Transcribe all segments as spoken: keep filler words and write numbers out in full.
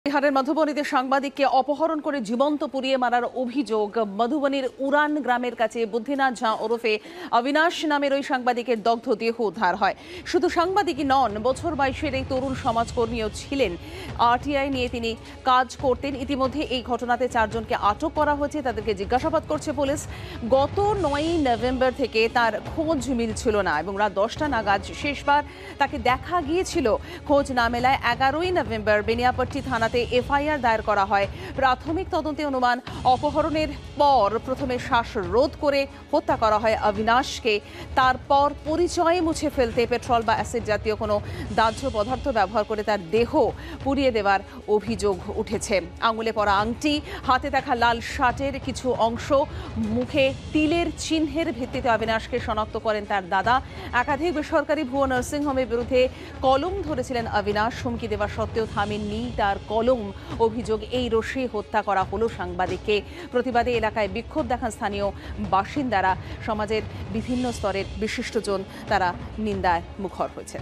বিহারের মধুবনীতে সাংবাদিককে অপহরণ করে জীবন্ত পুড়িয়ে মারার অভিযোগ। মধুবনীর উড়ান গ্রামের কাছে বুদ্ধিনাথ ঝা ওরফে অবিনাশ নামের ওই সাংবাদিকের দগ্ধ দেহ উদ্ধার হয়। শুধু সাংবাদিকই নন, বছর বাইশের এই তরুণ সমাজকর্মীও ছিলেন। আরটিআই নিয়ে তিনি কাজ করতেন। ইতিমধ্যে এই ঘটনাতে চারজনকে আটক করা হয়েছে, তাদেরকে জিজ্ঞাসাবাদ করছে পুলিশ। গত নয়ই নভেম্বর থেকে তার খোঁজ মিলছিল না এবং রাত দশটা নাগাদ শেষবার তাকে দেখা গিয়েছিল। খোঁজ না মেলায় এগারোই নভেম্বর বেনিয়াপট্টি থানা এফআইআর দায়ের করা হয়। প্রাথমিক তদন্তে অনুমান, অপহরণের পর প্রথমে শ্বাসরোধ করে হত্যা করা হয় অবিনাশকে। তারপর পরিচয় মুছে ফেলতে পেট্রোল বা অ্যাসিড জাতীয় কোনো দাহ্য পদার্থ ব্যবহার করে তার দেহ পুড়িয়ে দেওয়ার অভিযোগ উঠেছে। আঙুলে পরা আংটি, হাতে দেখা লাল শার্টের কিছু অংশ, মুখে তিলের চিহ্নের ভিত্তিতে অবিনাশকে শনাক্ত করেন তার দাদা। একাধিক বেসরকারি ভুয়ো নার্সিংহোমের বিরুদ্ধে কলম ধরেছিলেন অবিনাশ। হুমকি দেওয়া সত্ত্বেও থামেননি তার কলম। অভিযোগ, এই রোষে হত্যা করা হলো সাংবাদিককে। প্রতিবাদে এলাকায় বিক্ষোভ দেখান স্থানীয় বাসিন্দারা। সমাজের বিভিন্ন স্তরের বিশিষ্টজন তারা নিন্দায় মুখর হয়েছে।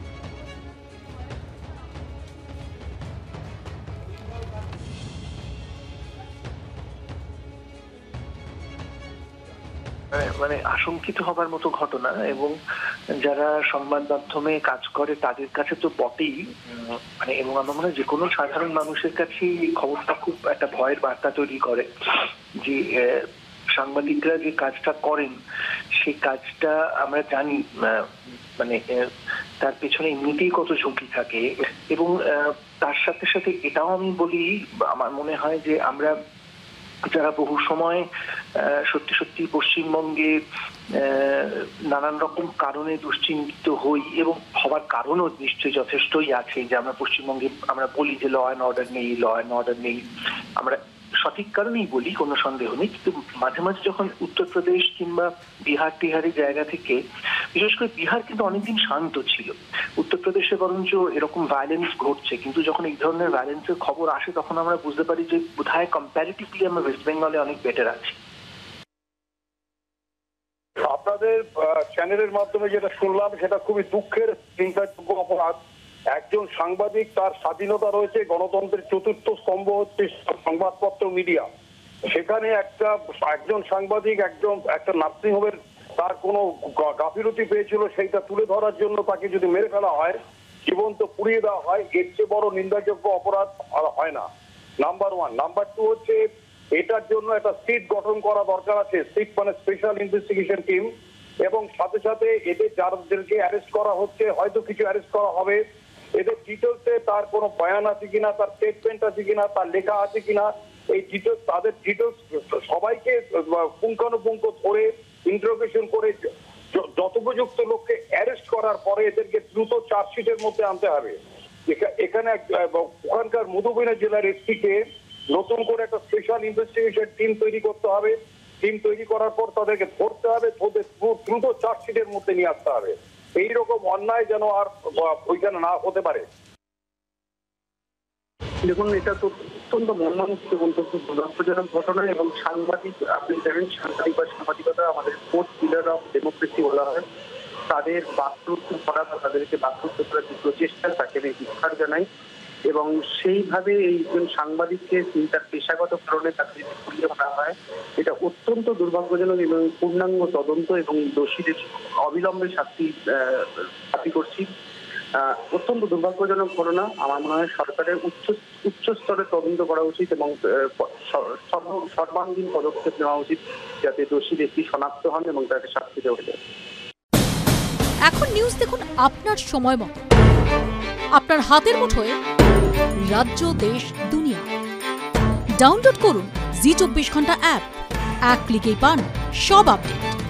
মানে আশঙ্কিত হবার মতো ঘটনা, এবং যারা সংবাদ মাধ্যমে কাজ করে তাদের কাছে তো বটেই, মানে এবং আমার মনে হয় যে কোনো সাধারণ মানুষের কাছে খবরটা খুব একটা ভয়ের বার্তা তৈরি করে যে সাংবাদিকরা যে কাজটা করেন সেই কাজটা আমরা জানি মানে তার পেছনে এমনিতেই কত ঝুঁকি থাকে। এবং তার সাথে সাথে এটাও আমি বলি, আমার মনে হয় যে আমরা যারা বহু সময় সত্যি সত্যি পশ্চিমবঙ্গে নানান রকম কারণে দুশ্চিন্তিত হই, এবং হবার কারণও নিশ্চয়ই যথেষ্টই আছে, যে আমরা পশ্চিমবঙ্গে আমরা বলি যে ল অ্যান্ড অর্ডার নেই, ল অ্যান্ড অর্ডার নেই, আমরা সঠিক কারণেই বলি, কোনো সন্দেহ নেই। কিন্তু মাঝে মাঝে যখন উত্তরপ্রদেশ কিংবা বিহার টিহারের জায়গা থেকে, বিশেষ করে বিহার কিন্তু অনেকদিন শান্ত ছিল, উত্তরপ্রদেশে বরঞ্চ এরকম ভায়োলেন্স ঘটছে, কিন্তু যখন এই ধরনের ভায়োলেন্সের খবর আসে তখন আমরা বুঝতে পারি যে বোধহয় কম্প্যারেটিভলি আমরা ওয়েস্ট বেঙ্গলে অনেক বেটার আছি। আপনাদের চ্যানেলের মাধ্যমে যেটা শুনলাম সেটা খুবই দুঃখের, চিন্তাযোগ্য অপরাধ। একজন সাংবাদিক, তার স্বাধীনতা রয়েছে, গণতন্ত্রের চতুর্থ স্তম্ভ হচ্ছে সংবাদপত্র, মিডিয়া। সেখানে একটা একজন সাংবাদিক একজন একটা নার্সিংহোমের তার কোনো গাফিলতি পেয়েছিল, সেইটা তুলে ধরার জন্য তাকে যদি মেরে ফেলা হয়, জীবন্ত পুড়িয়ে দেওয়া হয়, এর চেয়ে বড় নিন্দাযোগ্য অপরাধ আর হয় না। Number one. নাম্বার টু হচ্ছে এটার জন্য একটা সিট গঠন করা দরকার আছে, সিট মানে স্পেশাল ইনভেস্টিগেশন টিম, এবং সাথে সাথে এদের যাদেরকে অ্যারেস্ট করা হচ্ছে, হয়তো কিছু অ্যারেস্ট করা হবে, এদের ডিটেলসে তার কোনো বয়ান আছে কিনা, তার স্টেটমেন্ট আছে কিনা, তার লেখা আছে কিনা, এই ডিটেলস, তাদের ডিটেলস সবাইকে পুঙ্খানুপুঙ্খ ধরে ইন্টারোগেশন করে যথোপযুক্ত লোককে অ্যারেস্ট করার পরে এদেরকে দ্রুত চার্জশিটের মধ্যে আনতে হবে। এখানে ওখানকার মধুবনী জেলার এসপিকে নতুন করে একটা স্পেশাল ইনভেস্টিগেশন টিম তৈরি করতে হবে। টিম তৈরি করার পর তাদেরকে ধরতে হবে, দ্রুত চার্জশিটের মধ্যে নিয়ে আসতে হবে। এইরকম অন্যায় যেন আর ওইখানে না হতে পারে। দেখুন, এটা তো অত্যন্ত মর্মান্তিক এবং দুর্ভাগ্যজনক ঘটনা। এবং সাংবাদিক, আপনি জানেন, সাংবাদিক বা সাংবাদিকতা আমাদের ফোর্থ পিলার অফ ডেমোক্রেসি বলা হয়। তাদের বাস্তব করা বা তাদেরকে বাস্তব করার যে প্রচেষ্টা, তাকে আমি ধিক্কার জানাই। এবং সেইভাবে এইজন সাংবাদিককে তার পেশাগত কারণে তাকে যদি পুড়িয়ে মারা হয়, এটা অত্যন্ত দুর্ভাগ্যজনক এবং পূর্ণাঙ্গ তদন্ত এবং দোষীদের অবিলম্বে শাস্তি দাবি করছি। অত্যন্ত দুর্ভাগ্যজনক ঘটনা। আমার মনে হয় সরকারের উচ্চ উচ্চ স্তরে তদন্ত করা উচিত এবং সর্বাঙ্গীন পদক্ষেপ নেওয়া উচিত, যাতে দোষী ব্যক্তি শনাক্ত হন এবং তাকে শাস্তি দেওয়া যায়। এখন নিউজ দেখুন আপনার সময় মতো, আপনার হাতের মুঠোয়, রাজ্য, দেশ, দুনিয়া। ডাউনলোড করুন জি চব্বিশ ঘন্টা অ্যাপ। এক ক্লিকেই পান সব আপডেট।